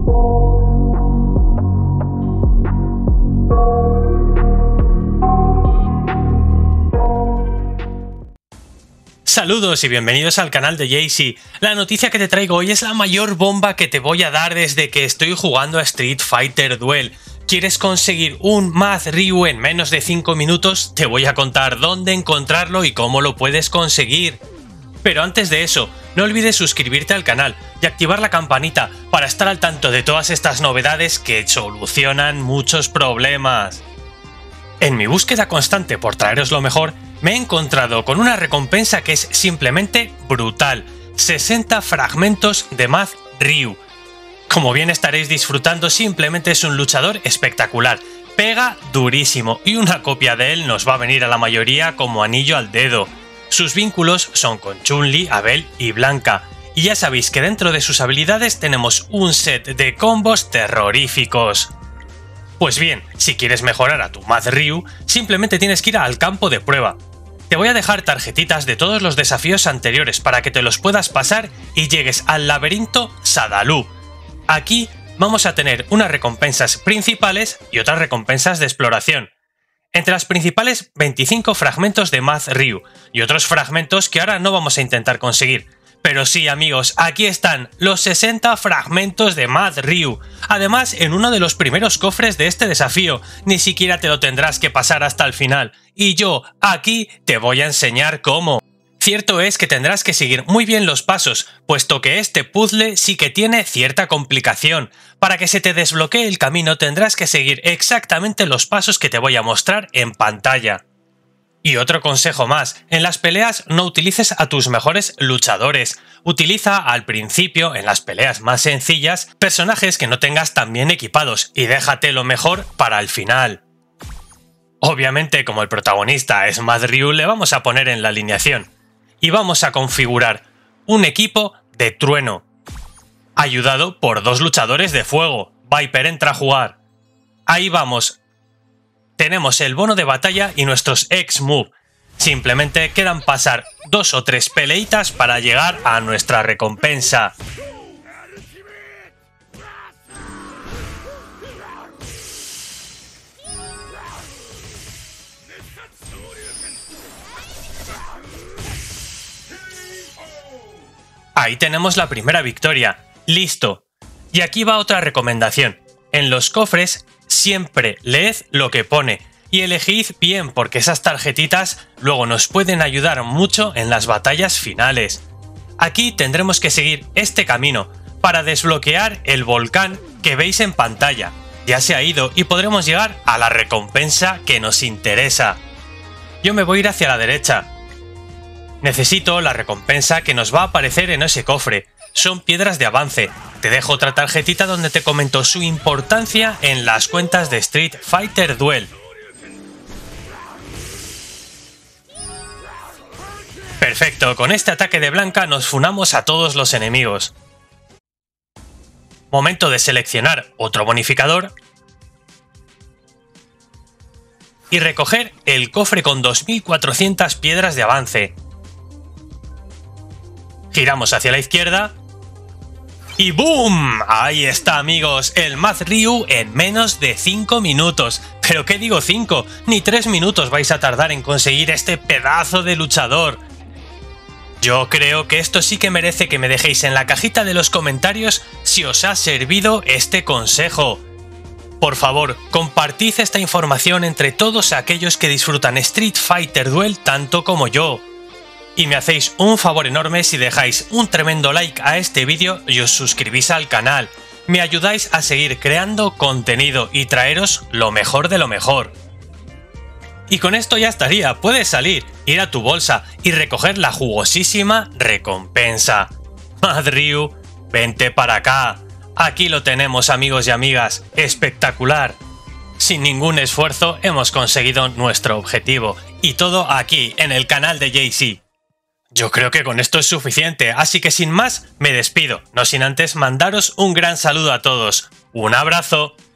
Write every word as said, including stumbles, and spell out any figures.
Saludos y bienvenidos al canal de Jaycee. La noticia que te traigo hoy es la mayor bomba que te voy a dar desde que estoy jugando a Street Fighter Duel. ¿Quieres conseguir un Maz Ryu en menos de cinco minutos? Te voy a contar dónde encontrarlo y cómo lo puedes conseguir. Pero antes de eso, no olvides suscribirte al canal y activar la campanita para estar al tanto de todas estas novedades que solucionan muchos problemas. En mi búsqueda constante por traeros lo mejor, me he encontrado con una recompensa que es simplemente brutal: sesenta fragmentos de Maz Ryu. Como bien estaréis disfrutando, simplemente es un luchador espectacular, pega durísimo y una copia de él nos va a venir a la mayoría como anillo al dedo. Sus vínculos son con Chun-Li, Abel y Blanca, y ya sabéis que dentro de sus habilidades tenemos un set de combos terroríficos. Pues bien, si quieres mejorar a tu Maz Ryu, simplemente tienes que ir al campo de prueba. Te voy a dejar tarjetitas de todos los desafíos anteriores para que te los puedas pasar y llegues al laberinto Shadaloo. Aquí vamos a tener unas recompensas principales y otras recompensas de exploración. Entre las principales, veinticinco fragmentos de Maz Ryu y otros fragmentos que ahora no vamos a intentar conseguir. Pero sí, amigos, aquí están los sesenta fragmentos de Maz Ryu. Además, en uno de los primeros cofres de este desafío, ni siquiera te lo tendrás que pasar hasta el final. Y yo, aquí, te voy a enseñar cómo. Cierto es que tendrás que seguir muy bien los pasos, puesto que este puzzle sí que tiene cierta complicación. Para que se te desbloquee el camino tendrás que seguir exactamente los pasos que te voy a mostrar en pantalla. Y otro consejo más, en las peleas no utilices a tus mejores luchadores. Utiliza al principio, en las peleas más sencillas, personajes que no tengas tan bien equipados y déjate lo mejor para el final. Obviamente, como el protagonista es Maz Ryu, le vamos a poner en la alineación. Y vamos a configurar un equipo de trueno, ayudado por dos luchadores de fuego. Viper entra a jugar. Ahí vamos. Tenemos el bono de batalla y nuestros X-Move. Simplemente quedan pasar dos o tres peleitas para llegar a nuestra recompensa. Ahí tenemos la primera victoria. ¡Listo! Y aquí va otra recomendación. En los cofres siempre leed lo que pone y elegid bien, porque esas tarjetitas luego nos pueden ayudar mucho en las batallas finales. Aquí tendremos que seguir este camino para desbloquear el volcán que veis en pantalla. Ya se ha ido y podremos llegar a la recompensa que nos interesa. Yo me voy a ir hacia la derecha. Necesito la recompensa que nos va a aparecer en ese cofre. Son piedras de avance. Te dejo otra tarjetita donde te comento su importancia en las cuentas de Street Fighter Duel. Perfecto, con este ataque de Blanca nos funamos a todos los enemigos. Momento de seleccionar otro bonificador y recoger el cofre con dos mil cuatrocientas piedras de avance. Giramos hacia la izquierda y ¡boom! Ahí está, amigos, el Maz Ryu en menos de cinco minutos. ¿Pero qué digo cinco? Ni tres minutos vais a tardar en conseguir este pedazo de luchador. Yo creo que esto sí que merece que me dejéis en la cajita de los comentarios si os ha servido este consejo. Por favor, compartid esta información entre todos aquellos que disfrutan Street Fighter Duel tanto como yo. Y me hacéis un favor enorme si dejáis un tremendo like a este vídeo y os suscribís al canal. Me ayudáis a seguir creando contenido y traeros lo mejor de lo mejor. Y con esto ya estaría, puedes salir, ir a tu bolsa y recoger la jugosísima recompensa. Maz Ryu, vente para acá. Aquí lo tenemos, amigos y amigas, espectacular. Sin ningún esfuerzo hemos conseguido nuestro objetivo. Y todo aquí, en el canal de Jaycee. Yo creo que con esto es suficiente, así que sin más me despido, no sin antes mandaros un gran saludo a todos. ¡Un abrazo!